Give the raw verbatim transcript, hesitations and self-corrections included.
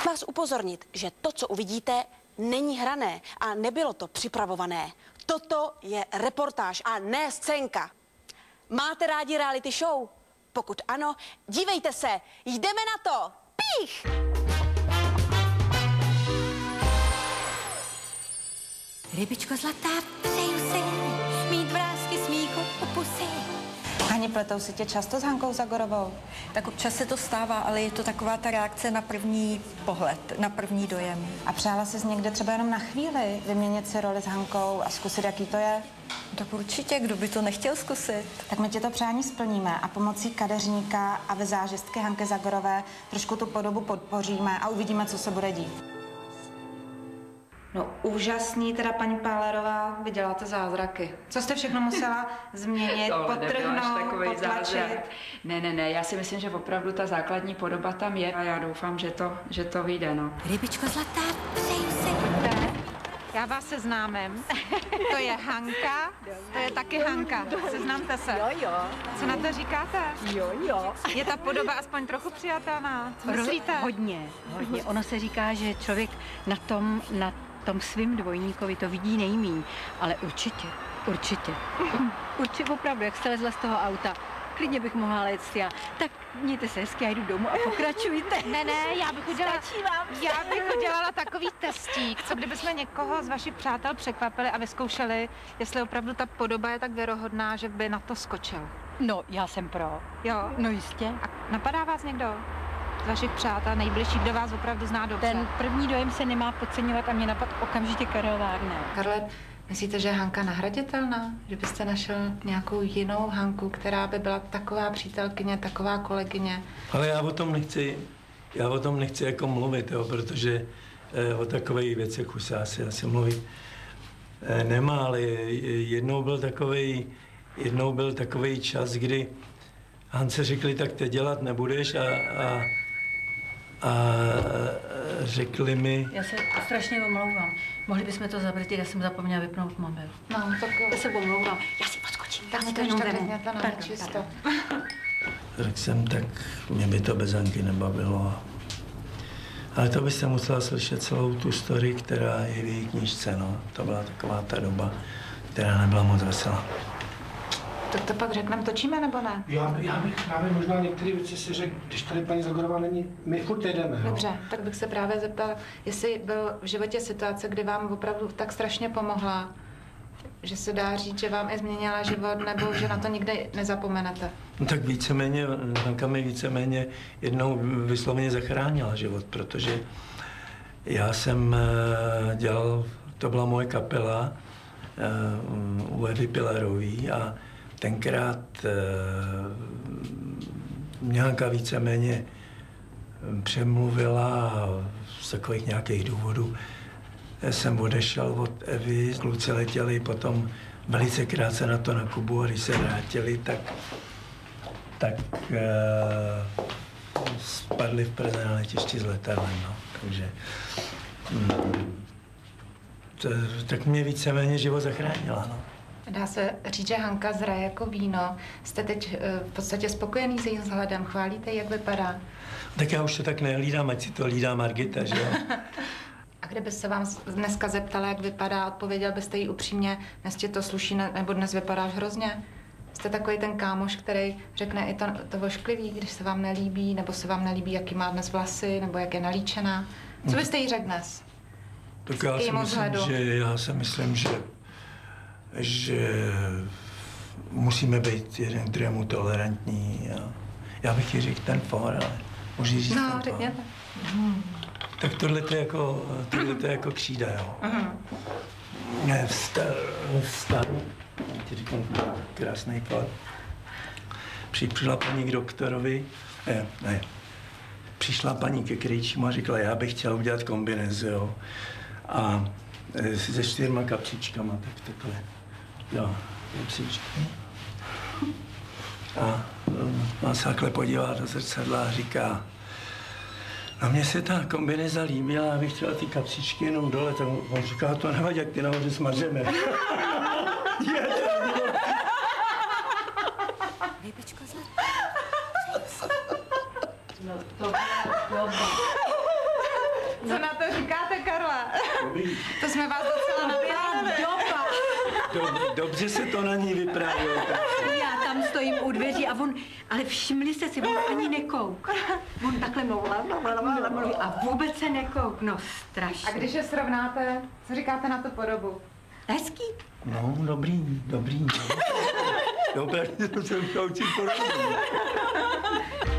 Vás upozornit, že to, co uvidíte, není hrané a nebylo to připravované. Toto je reportáž a ne scénka. Máte rádi reality show? Pokud ano, dívejte se, jdeme na to! Pích! Rybičko zlatá, přeju si mít vrásky smíchu u pusy. Hani, pletou si tě často s Hankou Zagorovou? Tak občas se to stává, ale je to taková ta reakce na první pohled, na první dojem. A přála jsi někde třeba jenom na chvíli vyměnit si roli s Hankou a zkusit, jaký to je? Tak určitě, kdo by to nechtěl zkusit? Tak my ti to přání splníme a pomocí kadeřníka a vizážistky Hanky Zagorové trošku tu podobu podpoříme a uvidíme, co se bude dít. No úžasný, teda paní Pálerová, vy děláte zázraky. Co jste všechno musela změnit, podtrhnout, potlačit? Ne, ne, ne, já si myslím, že opravdu ta základní podoba tam je a já doufám, že to, že to vyjde, no. Rybičko zlatá, přeju si. Já vás seznámím. To je Hanka, to je taky Hanka. Seznamte se. Jo, jo. Co na to říkáte? Jo, jo. Je ta podoba aspoň trochu přijatelná? Co myslíte? Hodně, hodně. Ono se říká, že člověk na tom, na tom svým dvojníkovi to vidí nejmíň, ale určitě, určitě. Určitě opravdu, jak jste lezla z toho auta, klidně bych mohla let já. Tak mějte se hezky, já jdu domů a pokračujte. Ne, ne, já bych udělala, já bych udělala takový testík, co kdybychom někoho z vašich přátel překvapili a vyzkoušeli, jestli opravdu ta podoba je tak věrohodná, že by na to skočil. No, já jsem pro. Jo? No jistě. A napadá vás někdo z vašich přátel, nejbližší, kdo vás opravdu zná dobře? Ten první dojem se nemá podceňovat a mě napad okamžitě Karel Wagner. Karle, myslíte, že je Hanka nahraditelná? Že byste našel nějakou jinou Hanku, která by byla taková přítelkyně, taková kolegyně? Ale já o tom nechci, já o tom nechci jako mluvit, jo, protože eh, o takových věcech už se asi, asi mluvit eh, nemá, ale jednou byl takovej, jednou byl takovej čas, kdy Hance řekli, tak teď dělat nebudeš a, a, a řekli mi... Já se strašně omlouvám. Mohli bychom to zabrtit, já jsem zapomněla vypnout mobil. No, tak... Já se omlouvám. Já si podskočím. Tak to jenom řekněte na čisto. Řekl jsem, tak mě by to bez Hanky nebavilo. Ale to byste musela slyšet celou tu story, která je v její knížce, no. To byla taková ta doba, která nebyla moc veselá. Tak to pak řekneme, točíme nebo ne? Já, já bych právě možná některé věci si řekl, když tady paní Zagorová není, my furt jdeme, jo? Dobře, tak bych se právě zeptala, jestli byl v životě situace, kdy vám opravdu tak strašně pomohla, že se dá říct, že vám i změnila život, nebo že na to nikdy nezapomenete? No tak víceméně, Hanka mi víceméně jednou vysloveně zachránila život, protože já jsem dělal, to byla moje kapela u Evy Pilarový a tenkrát mě Hanka víceméně přemluvila z takových nějakých důvodů. Já jsem odešel od Evy, kluci letěli potom velice krátce na to na Kubu a když se vrátili, tak, tak uh, spadli v Praze na letišti s letadlem, no. Takže mm, to, tak mě víceméně život zachránila, no. Dá se říct, že Hanka zraje jako víno. Jste teď v podstatě spokojený s jejím vzhledem. Chválíte, jak vypadá? Tak já už to tak nehlídám, ať si to hlídá Margita, že jo? A kdyby se vám dneska zeptala, jak vypadá, odpověděl byste jí upřímně, dnes ti to sluší, nebo dnes vypadáš hrozně? Jste takový ten kámoš, který řekne i to, to vošklivý, když se vám nelíbí, nebo se vám nelíbí, jaký má dnes vlasy, nebo jak je nalíčená. Co byste jí řekl dnes? Tak já si, myslím, že, já si myslím, že že musíme být jeden k druhému tolerantní. A já bych ji řekl ten for, ale můžu říct no, ten řekněte. Hmm. Tak tohle to je jako, tohle to je jako křída, jo. Uh-huh. Vstal, ti říkám krásný for. Přišla paní k doktorovi, ne, ne, přišla paní ke krejčímu a říkala, já bych chtěla udělat kombinezi, jo. A se čtyřma kapsičkama, tak takhle. Jo, kapsičky. A on se takhle podívá do zrcadla a říká, na mě se ta kombineza líbila, já bych chtěla ty kapsičky jenom dole, tak on říká, to nevadí, jak ty nahoře smažeme. Rybičko zlatá. No to bylo Co na to říkáte, Karle? To jsme vás docela nabíjali. Dob, dobře se to na ní vyprávělo. Já tam stojím u dveří a on, ale všimli jste si, on ani nekouk. On takhle mluvil a vůbec se nekouk, no strašně. A když je srovnáte, co říkáte na tu podobu? Hezký. No, dobrý, dobrý. Dobrý, to jsem se učit porozumět.